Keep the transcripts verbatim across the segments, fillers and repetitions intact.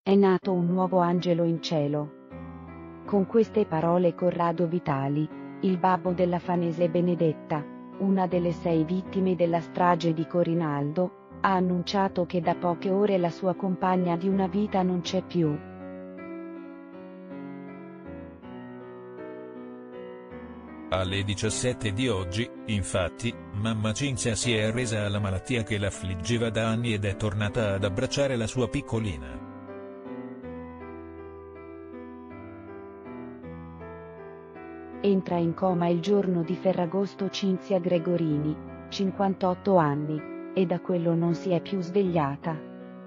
È nato un nuovo angelo in cielo. Con queste parole Corrado Vitali, il babbo della fanese Benedetta, una delle sei vittime della strage di Corinaldo, ha annunciato che da poche ore la sua compagna di una vita non c'è più. Alle diciassette di oggi, infatti, mamma Cinzia si è arresa alla malattia che l'affliggeva da anni ed è tornata ad abbracciare la sua piccolina. Entra in coma il giorno di Ferragosto Cinzia Gregorini, cinquantotto anni, e da quello non si è più svegliata.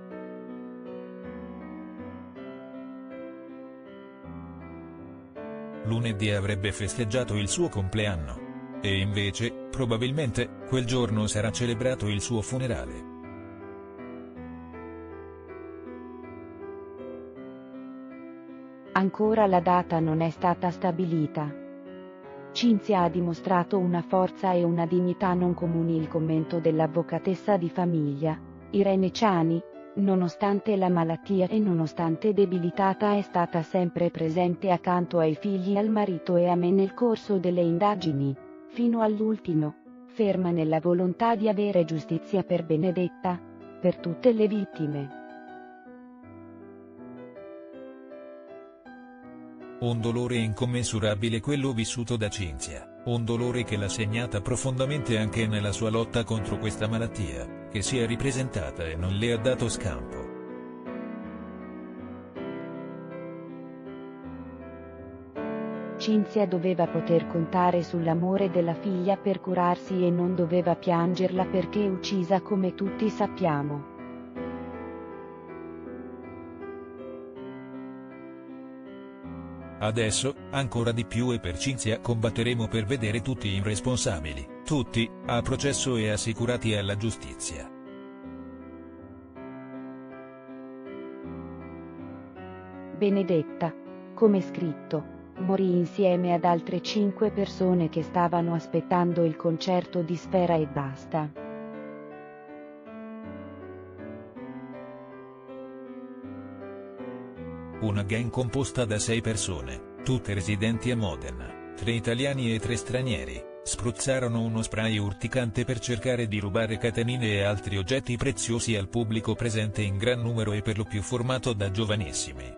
Lunedì avrebbe festeggiato il suo compleanno. E invece, probabilmente, quel giorno sarà celebrato il suo funerale. Ancora la data non è stata stabilita. Cinzia ha dimostrato una forza e una dignità non comuni. Il commento dell'avvocatessa di famiglia, Irene Ciani, nonostante la malattia e nonostante debilitata è stata sempre presente accanto ai figli, al marito e a me nel corso delle indagini, fino all'ultimo, ferma nella volontà di avere giustizia per Benedetta, per tutte le vittime. Un dolore incommensurabile quello vissuto da Cinzia, un dolore che l'ha segnata profondamente anche nella sua lotta contro questa malattia, che si è ripresentata e non le ha dato scampo. Cinzia doveva poter contare sull'amore della figlia per curarsi e non doveva piangerla perché uccisa, come tutti sappiamo. Adesso, ancora di più e per Cinzia combatteremo per vedere tutti i responsabili, tutti, a processo e assicurati alla giustizia. Benedetta, come scritto, morì insieme ad altre cinque persone che stavano aspettando il concerto di Sfera Ebbasta. Una gang composta da sei persone, tutte residenti a Modena, tre italiani e tre stranieri, spruzzarono uno spray urticante per cercare di rubare catenine e altri oggetti preziosi al pubblico presente in gran numero e per lo più formato da giovanissimi.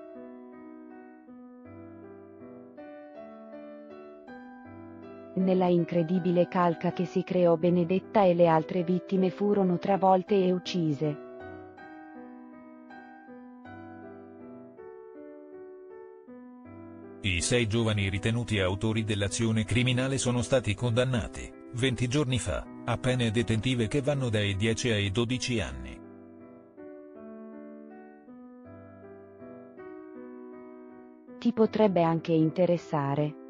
Nella incredibile calca che si creò, Benedetta e le altre vittime furono travolte e uccise. I sei giovani ritenuti autori dell'azione criminale sono stati condannati, venti giorni fa, a pene detentive che vanno dai dieci ai dodici anni. Ti potrebbe anche interessare.